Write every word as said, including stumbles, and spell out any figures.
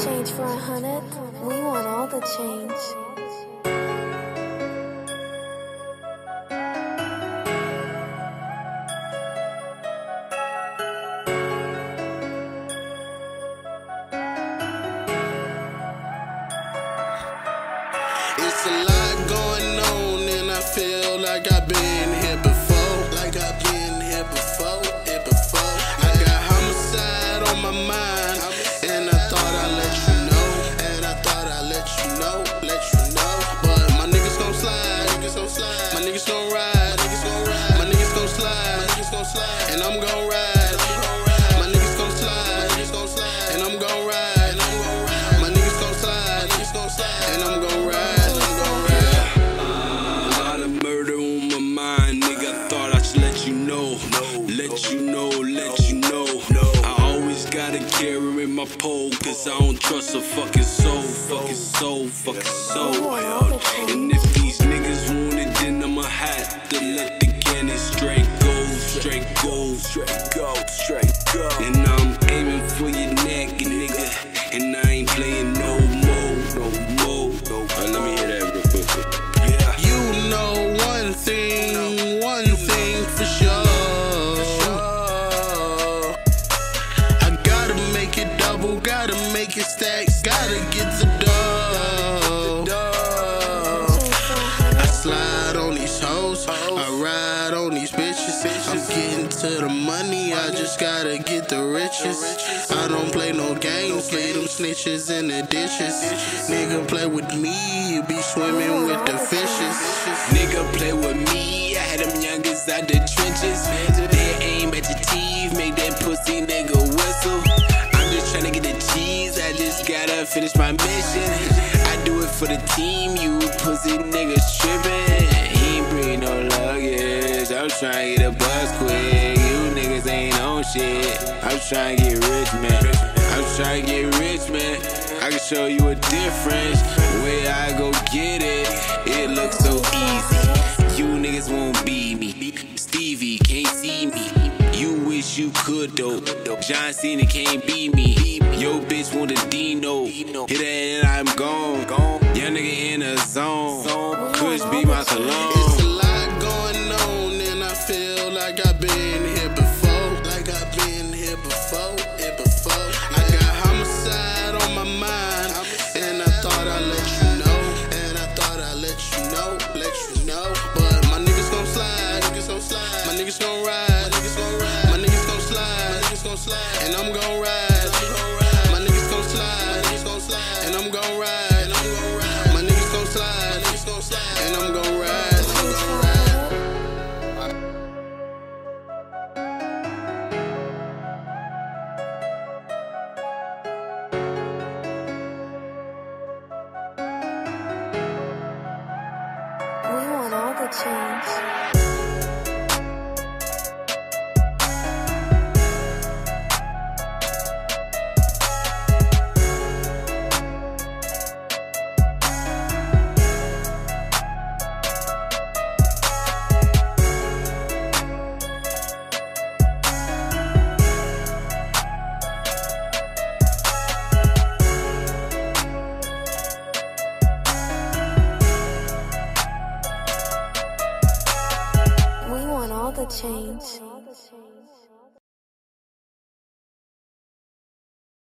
change for a hundred? We want all the change. It's a lot going on and I feel like I've been here before. Like I've been here before, here before. I got homicide on my mind, and I thought I'd let you know. And I thought I'd let you know, let you know. But my niggas gon' slide, niggas gon' slide. My niggas gon' ride, my niggas gon' ride. My niggas gon' slide, my niggas gon' slide. And I'm gon' ride, my niggas gon' slide, my niggas gon' slide. And I'm gon' ride, my niggas gon' slide, niggas gon' slide. And I'm gon' ride. Let you know, let you know, let you know. I always gotta carry in my pole, cause I don't trust a fucking soul, fucking soul, fucking soul. And if these niggas want it, then I'ma have to let the cannon straight go, straight go, straight go, straight go. And I'm aiming for your neck, nigga, and I ain't playing no more, no more. Alright, let me hear that real quick. Yeah. You know one thing, one thing for sure. I gotta make it double, gotta make it stack, gotta get the dough. I slide on these hoes, I ride on these bitches. I'm getting to the money, I just gotta get the riches. I don't play no games, leave them snitches in the dishes. Nigga play with me, you be swimming with the fishes. Nigga play with me, I had them youngest out the trenches. They aim at your teeth, make that pussy nigga whistle. I'm just tryna get the cheese, I just gotta finish my mission. I do it for the team, you pussy niggas trippin'. He ain't bring no luggage, I'm tryna get a buzz quick. You niggas ain't on shit, I'm tryna get rich, man. I'm tryna get rich, man. I can show you a difference, the way I go get it, it looks so easy. You niggas won't beat me, Stevie can't see me. You wish you could though, John Cena can't beat me. Yo bitch want a Dino, hit it and I'm gone. Young nigga in a zone, Kush be my cologne. It's a lot going on and I feel like I've been here before. Like I've been here before, here before. I got homicide on my mind, and I thought I'd let you know. And I thought I'd let you know, let you know. But my niggas gon' slide, niggas gon' slide. My niggas gon' ride, niggas gon' ride. My niggas gon' slide, my niggas gon' slide. And I'm gon' ride, my niggas gon' slide, niggas gon' slide. And I'm gon' ride, my niggas gon' slide, niggas gon' slide. And I'm gon' ride. We want all the change. We want all the change.